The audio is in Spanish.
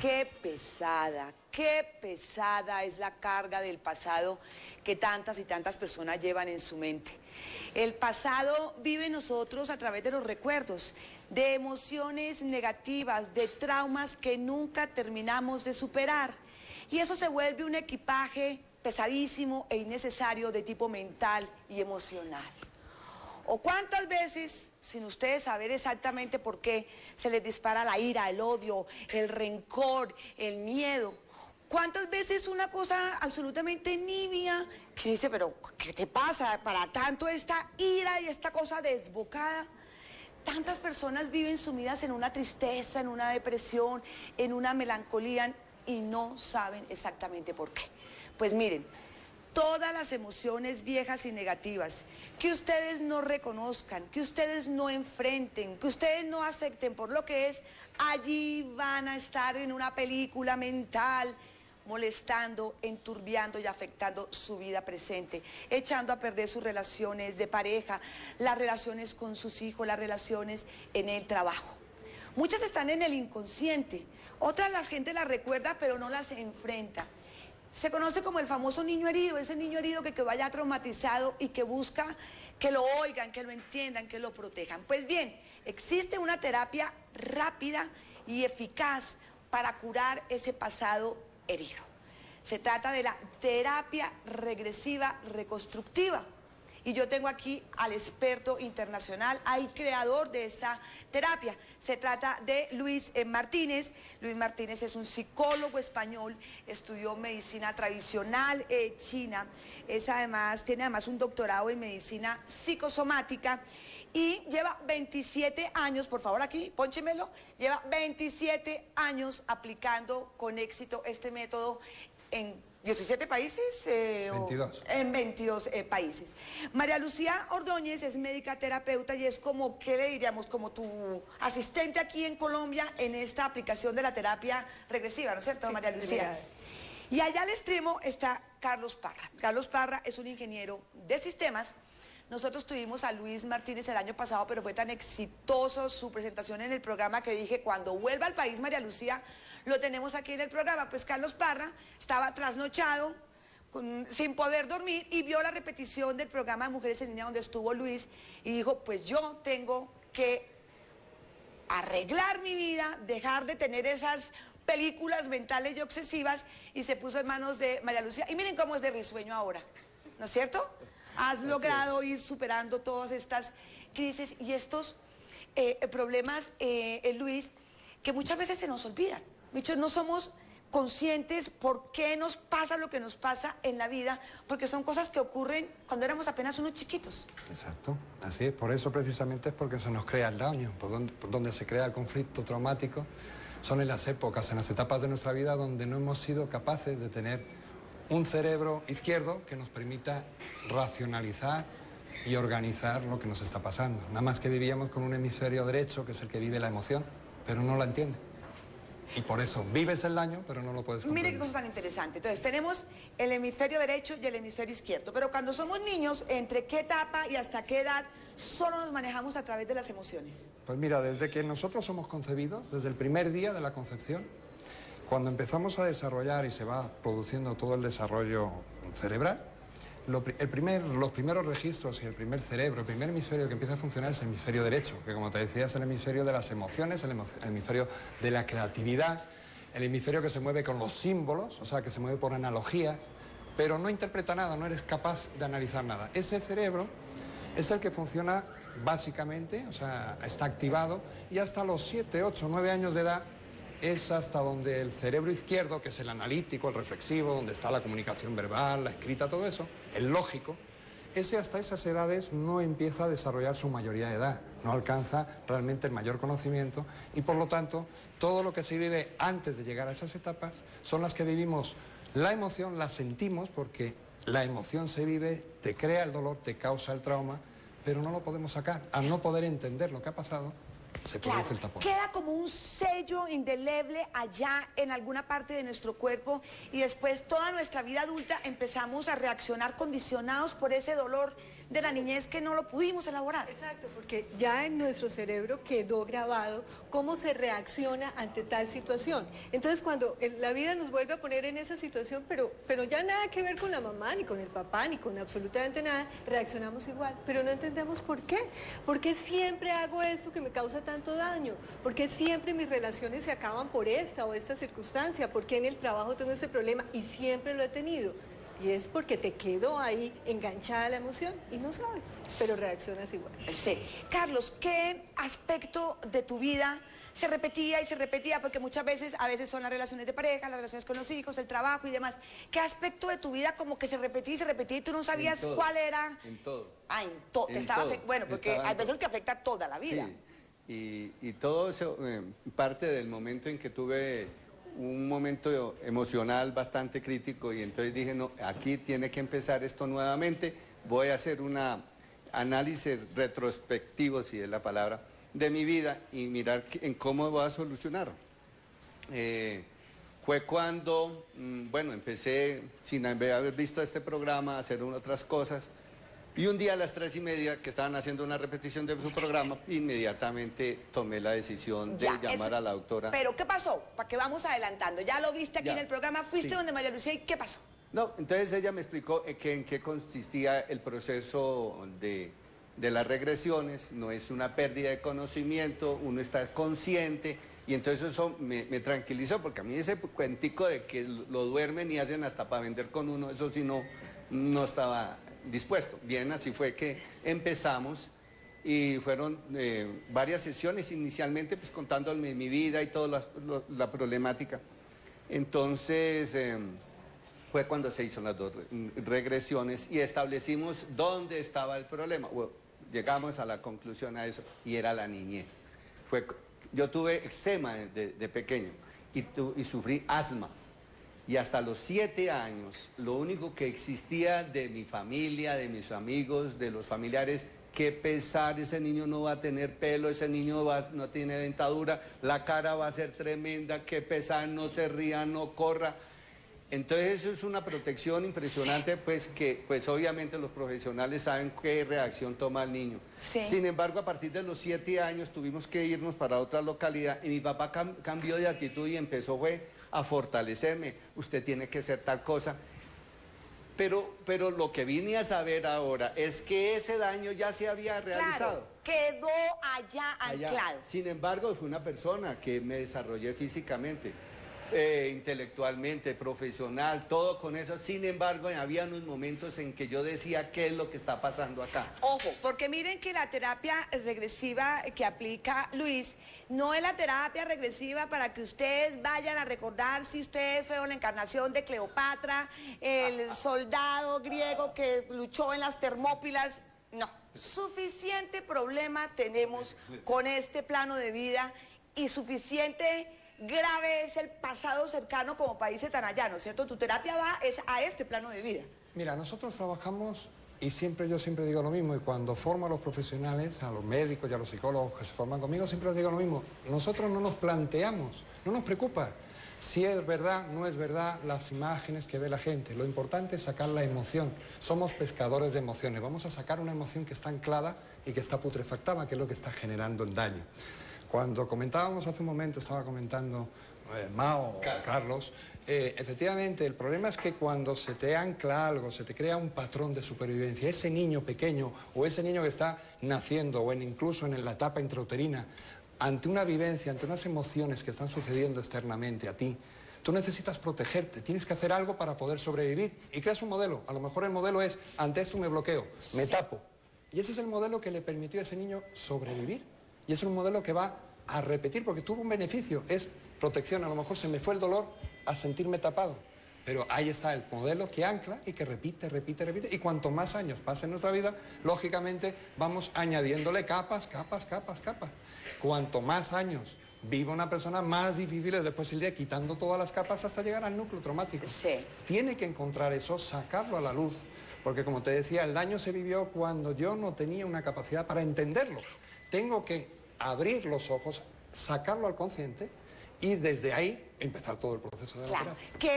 qué pesada es la carga del pasado que tantas y tantas personas llevan en su mente. El pasado vive en nosotros a través de los recuerdos, de emociones negativas, de traumas que nunca terminamos de superar. Y eso se vuelve un equipaje pesadísimo e innecesario de tipo mental y emocional. ¿O cuántas veces, sin ustedes saber exactamente por qué, se les dispara la ira, el odio, el rencor, el miedo? ¿Cuántas veces una cosa absolutamente nibia que dice, pero ¿qué te pasa para tanto esta ira y esta cosa desbocada? Tantas personas viven sumidas en una tristeza, en una depresión, en una melancolía y no saben exactamente por qué. Pues miren, todas las emociones viejas y negativas que ustedes no reconozcan, que ustedes no enfrenten, que ustedes no acepten por lo que es, allí van a estar en una película mental, molestando, enturbiando y afectando su vida presente, echando a perder sus relaciones de pareja, las relaciones con sus hijos, las relaciones en el trabajo. Muchas están en el inconsciente, otras la gente las recuerda pero no las enfrenta. Se conoce como el famoso niño herido, ese niño herido que quedó allá traumatizado y que busca que lo oigan, que lo entiendan, que lo protejan. Pues bien, existe una terapia rápida y eficaz para curar ese pasado herido. Se trata de la terapia regresiva reconstructiva. Y yo tengo aquí al experto internacional, al creador de esta terapia. Se trata de Luis Martínez. Luis Martínez es un psicólogo español, estudió medicina tradicional china, tiene además un doctorado en medicina psicosomática y lleva 27 años, por favor aquí, pónchemelo, lleva 27 años aplicando con éxito este método en 17 países, 22. En 22 países. María Lucía Ordóñez es médica terapeuta y es como, ¿qué le diríamos? Como tu asistente aquí en Colombia en esta aplicación de la terapia regresiva, ¿no es cierto, sí, María Lucía? Y allá al extremo está Carlos Parra. Carlos Parra es un ingeniero de sistemas. Nosotros tuvimos a Luis Martínez el año pasado, pero fue tan exitoso su presentación en el programa que dije, cuando vuelva al país, María Lucía, lo tenemos aquí en el programa. Pues Carlos Parra estaba trasnochado, sin poder dormir, y vio la repetición del programa de Mujeres en Línea donde estuvo Luis, y dijo, pues yo tengo que arreglar mi vida, dejar de tener esas películas mentales y obsesivas, y se puso en manos de María Lucía. Y miren cómo es de risueño ahora, ¿no es cierto? Has logrado ir superando todas estas crisis y estos problemas, Luis, que muchas veces se nos olvidan. Muchos no somos conscientes por qué nos pasa lo que nos pasa en la vida, porque son cosas que ocurren cuando éramos apenas unos chiquitos. Exacto, así es. Por eso precisamente es porque se nos crea el daño, por donde se crea el conflicto traumático. Son en las épocas, en las etapas de nuestra vida donde no hemos sido capaces de tener un cerebro izquierdo que nos permita racionalizar y organizar lo que nos está pasando. Nada más que vivíamos con un hemisferio derecho, que es el que vive la emoción, pero no la entiende. Y por eso vives el daño, pero no lo puedes comprender. Mire qué cosa tan interesante. Entonces, tenemos el hemisferio derecho y el hemisferio izquierdo. Pero cuando somos niños, ¿entre qué etapa y hasta qué edad solo nos manejamos a través de las emociones? Pues mira, desde que nosotros somos concebidos, desde el primer día de la concepción, cuando empezamos a desarrollar y se va produciendo todo el desarrollo cerebral, los primeros registros y el primer cerebro, el primer hemisferio que empieza a funcionar es el hemisferio derecho, que como te decía es el hemisferio de las emociones, el hemisferio de la creatividad, el hemisferio que se mueve con los símbolos, o sea, que se mueve por analogías, pero no interpreta nada, no eres capaz de analizar nada. Ese cerebro es el que funciona básicamente, o sea, está activado y hasta los 7, 8, 9 años de edad es hasta donde el cerebro izquierdo, que es el analítico, el reflexivo, donde está la comunicación verbal, la escrita, todo eso, el lógico, ese hasta esas edades no empieza a desarrollar su mayoría de edad, no alcanza realmente el mayor conocimiento y por lo tanto todo lo que se vive antes de llegar a esas etapas son las que vivimos la emoción, la sentimos porque la emoción se vive, te crea el dolor, te causa el trauma, pero no lo podemos sacar. Al no poder entender lo que ha pasado, se produce el tapón. Queda como un sello indeleble allá en alguna parte de nuestro cuerpo y después toda nuestra vida adulta empezamos a reaccionar condicionados por ese dolor de la niñez que no lo pudimos elaborar. Exacto, porque ya en nuestro cerebro quedó grabado cómo se reacciona ante tal situación. Entonces, cuando la vida nos vuelve a poner en esa situación, pero ya nada que ver con la mamá, ni con el papá, ni con absolutamente nada, reaccionamos igual, pero no entendemos por qué. ¿Por qué siempre hago esto que me causa tanto daño? ¿Por qué siempre mis relaciones se acaban por esta o esta circunstancia? ¿Por qué en el trabajo tengo este problema y siempre lo he tenido? Y es porque te quedó ahí enganchada la emoción y no sabes, pero reaccionas igual. Sí. Carlos, ¿qué aspecto de tu vida se repetía y se repetía? Porque muchas veces, a veces son las relaciones de pareja, las relaciones con los hijos, el trabajo y demás. ¿Qué aspecto de tu vida como que se repetía y tú no sabías cuál era? En todo. Ah, en todo. Bueno, porque hay veces que afecta toda la vida. Sí. Y todo eso parte del momento en que tuve un momento emocional bastante crítico y entonces dije, no, aquí tiene que empezar esto nuevamente, voy a hacer un análisis retrospectivo, si es la palabra, de mi vida y mirar en cómo voy a solucionar. Fue cuando, bueno, empecé sin haber visto este programa a hacer otras cosas y un día a las 3:30 que estaban haciendo una repetición de su programa, inmediatamente tomé la decisión de llamar a la doctora. ¿Pero qué pasó? ¿Para qué vamos adelantando? Ya lo viste aquí en el programa, fuiste sí. donde María Lucía y ¿qué pasó? No, entonces ella me explicó en qué consistía el proceso de las regresiones, no es una pérdida de conocimiento, uno está consciente y entonces eso me tranquilizó porque a mí ese cuentico de que lo duermen y hacen hasta para vender con uno, eso sí no estaba dispuesto. Bien, así fue que empezamos y fueron varias sesiones inicialmente pues contándome mi vida y toda la problemática. Entonces fue cuando se hizo las 2 regresiones y establecimos dónde estaba el problema. Bueno, llegamos a la conclusión a eso y era la niñez. Yo tuve eczema de pequeño y sufrí asma. Y hasta los 7 años, lo único que existía de mi familia, de mis amigos, de los familiares, qué pesar, ese niño no va a tener pelo, ese niño no tiene dentadura, la cara va a ser tremenda, qué pesar, no se ría, no corra. Entonces eso es una protección impresionante, pues que pues obviamente los profesionales saben qué reacción toma el niño. Sí. Sin embargo, a partir de los 7 años tuvimos que irnos para otra localidad y mi papá cambió de actitud y empezó a fortalecerme, usted tiene que ser tal cosa. Pero lo que vine a saber ahora es que ese daño ya se había realizado. Claro, quedó allá anclado. Sin embargo, fue una persona que me desarrollé físicamente, intelectualmente, profesional, todo con eso. Sin embargo, había unos momentos en que yo decía, ¿qué es lo que está pasando acá? Ojo, porque miren que la terapia regresiva que aplica Luis no es la terapia regresiva para que ustedes vayan a recordar si ustedes fueron la encarnación de Cleopatra, el soldado griego que luchó en las Termópilas. No, suficiente problema tenemos con este plano de vida y suficiente grave es el pasado cercano como país tanayano, ¿cierto? Tu terapia va a este plano de vida. Mira, nosotros trabajamos y yo siempre digo lo mismo y cuando formo a los profesionales, a los médicos y a los psicólogos que se forman conmigo, siempre les digo lo mismo. Nosotros no nos planteamos, no nos preocupa si es verdad, no es verdad, las imágenes que ve la gente. Lo importante es sacar la emoción. Somos pescadores de emociones. Vamos a sacar una emoción que está anclada y que está putrefactada, que es lo que está generando el daño. Cuando comentábamos hace un momento, estaba comentando Mao o Carlos, efectivamente el problema es que cuando se te ancla algo, se te crea un patrón de supervivencia, ese niño pequeño o ese niño que está naciendo o incluso en la etapa intrauterina, ante una vivencia, ante unas emociones que están sucediendo externamente a ti, tú necesitas protegerte, tienes que hacer algo para poder sobrevivir y creas un modelo. A lo mejor el modelo es, ante esto me bloqueo, me tapo. Y ese es el modelo que le permitió a ese niño sobrevivir. Y es un modelo que va a repetir porque tuvo un beneficio, es protección. A lo mejor se me fue el dolor a sentirme tapado, pero ahí está el modelo que ancla y que repite, repite, repite. Y cuanto más años pasen en nuestra vida, lógicamente vamos añadiéndole capas, capas, capas, capas. Cuanto más años vive una persona, más difícil es después ir quitando todas las capas hasta llegar al núcleo traumático. Sí. Tiene que encontrar eso, sacarlo a la luz, porque como te decía, el daño se vivió cuando yo no tenía una capacidad para entenderlo. Tengo que abrir los ojos, sacarlo al consciente y desde ahí empezar todo el proceso de la terapia. Que